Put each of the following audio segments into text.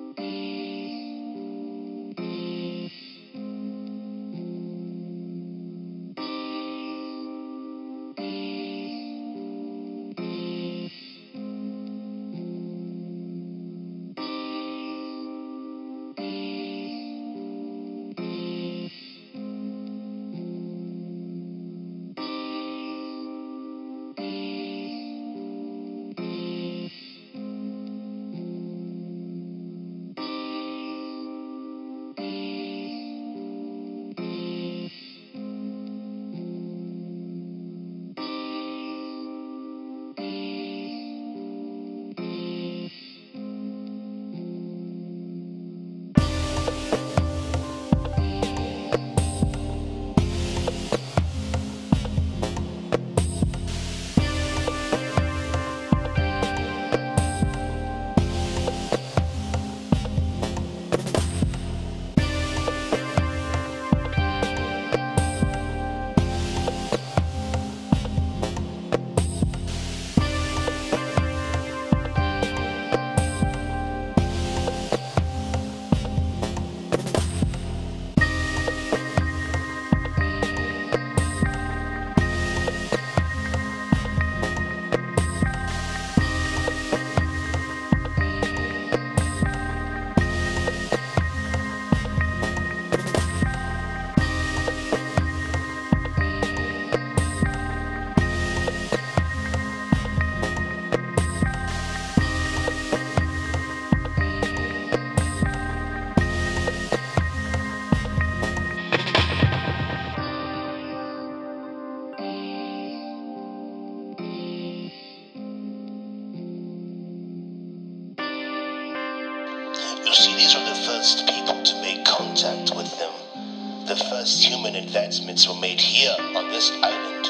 You see, these are the first people to make contact with them. The first human advancements were made here on this island.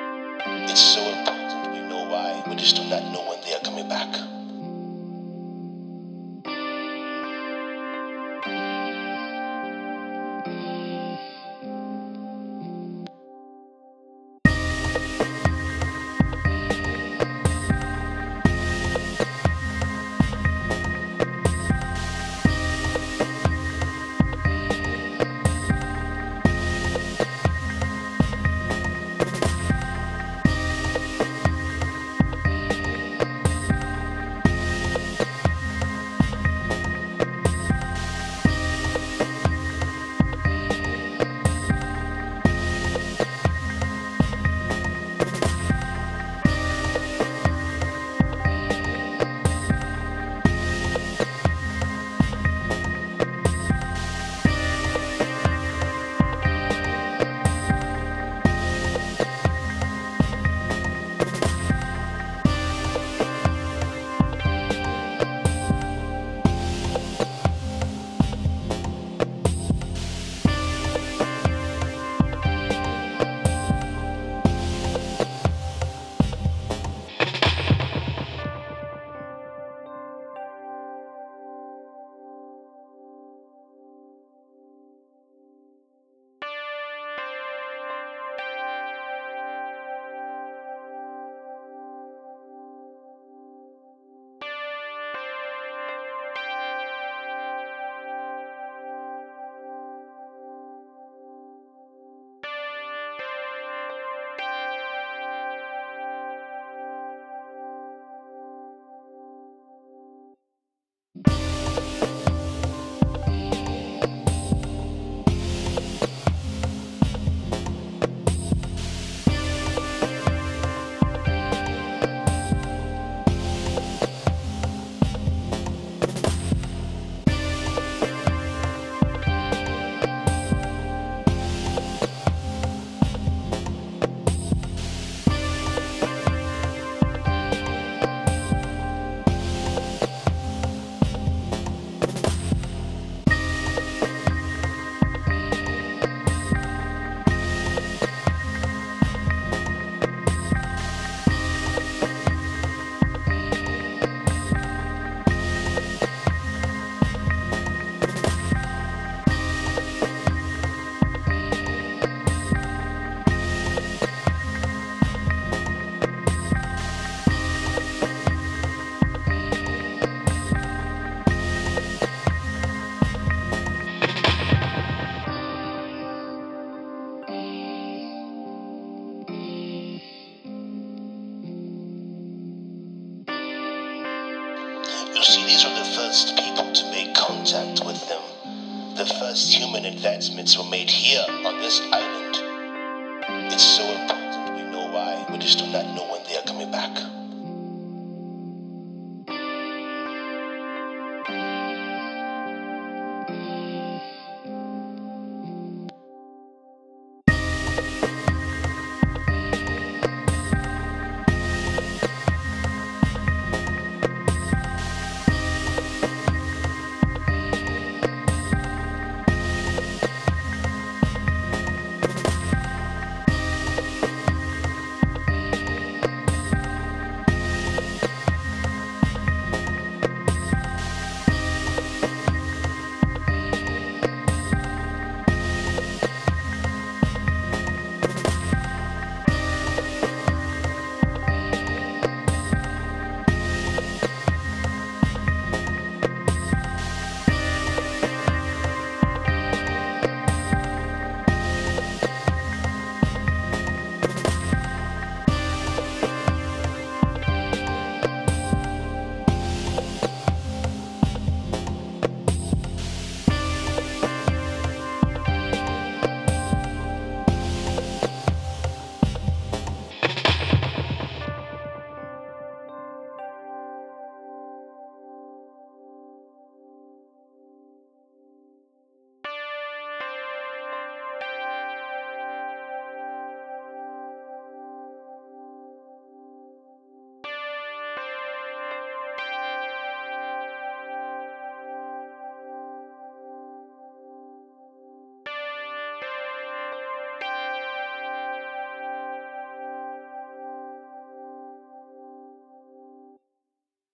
It's so important we know why. We just do not know when they are coming back. You see, these are the first people to make contact with them. The first human advancements were made here on this island. It's so important we know why. We just do not know when they are coming back.